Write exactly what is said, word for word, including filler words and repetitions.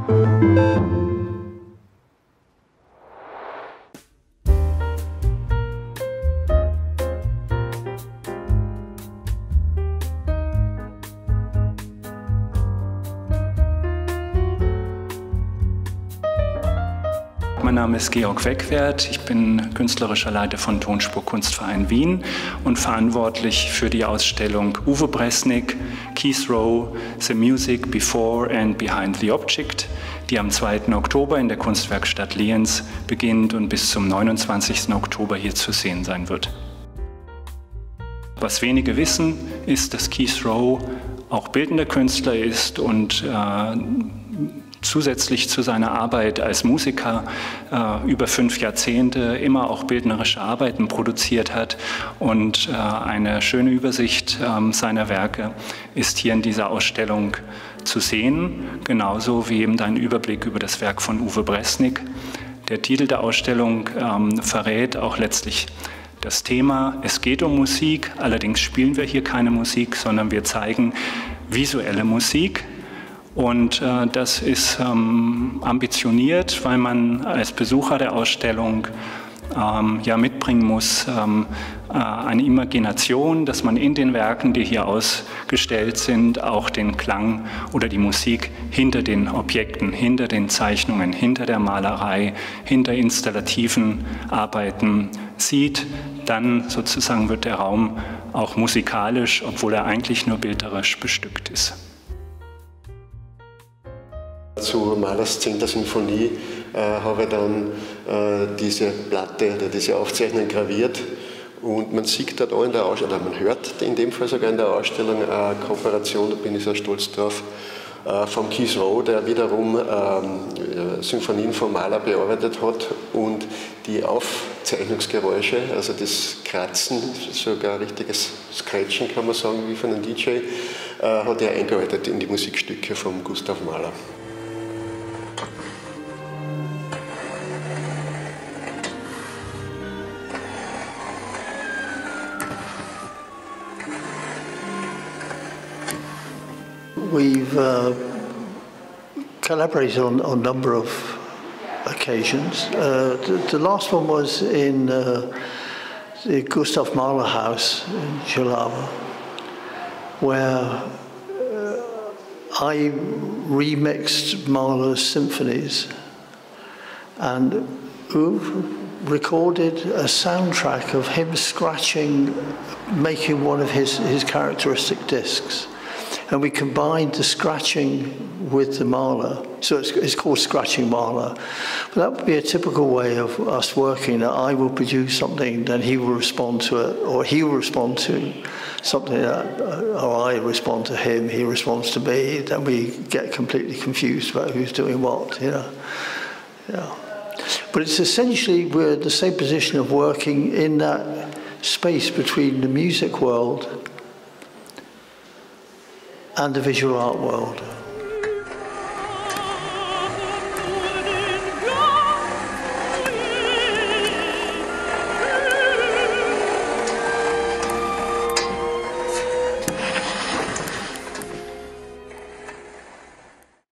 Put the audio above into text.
Mein Name ist Georg Wegwert, ich bin künstlerischer Leiter von Tonspur Kunstverein Wien und verantwortlich für die Ausstellung Uwe Bresnik, Keith Rowe, The Music Before and Behind the Object, die am zweiten Oktober in der Kunstwerkstatt Lienz beginnt und bis zum neunundzwanzigsten Oktober hier zu sehen sein wird. Was wenige wissen, ist, dass Keith Rowe auch bildender Künstler ist und äh, zusätzlich zu seiner Arbeit als Musiker äh, über fünf Jahrzehnte immer auch bildnerische Arbeiten produziert hat. Und äh, eine schöne Übersicht äh, seiner Werke ist hier in dieser Ausstellung zu sehen, genauso wie eben ein Überblick über das Werk von Uwe Bresnik. Der Titel der Ausstellung ähm, verrät auch letztlich das Thema. Es geht um Musik, allerdings spielen wir hier keine Musik, sondern wir zeigen visuelle Musik. Und äh, das ist ähm, ambitioniert, weil man als Besucher der Ausstellung ähm, ja mitbringen muss, ähm, äh, eine Imagination, dass man in den Werken, die hier ausgestellt sind, auch den Klang oder die Musik hinter den Objekten, hinter den Zeichnungen, hinter der Malerei, hinter installativen Arbeiten sieht. Dann sozusagen wird der Raum auch musikalisch, obwohl er eigentlich nur bilderisch bestückt ist. Zu Mahlers zehnter Sinfonie äh, habe ich dann äh, diese Platte oder diese Aufzeichnung graviert und man sieht dort auch in der Ausstellung, oder man hört in dem Fall sogar in der Ausstellung eine Kooperation, da bin ich sehr stolz drauf, äh, vom Keith Rowe, der wiederum ähm, Symphonien von Mahler bearbeitet hat und die Aufzeichnungsgeräusche, also das Kratzen, sogar ein richtiges Scratchen kann man sagen, wie von einem D J, äh, hat er eingearbeitet in die Musikstücke von Gustav Mahler. We've uh, collaborated on, on a number of occasions. Uh, the, the last one was in uh, the Gustav Mahler house in Jihlava, where uh, I remixed Mahler's symphonies and Uwe recorded a soundtrack of him scratching, making one of his, his characteristic discs. And we combined the scratching with the Mahler. So it's, it's called Scratching Mahler. But that would be a typical way of us working, that I will produce something, then he will respond to it, or he will respond to something, that, or I respond to him, he responds to me, then we get completely confused about who's doing what, you know. Yeah. But it's essentially, we're in the same position of working in that space between the music world and the visual art world.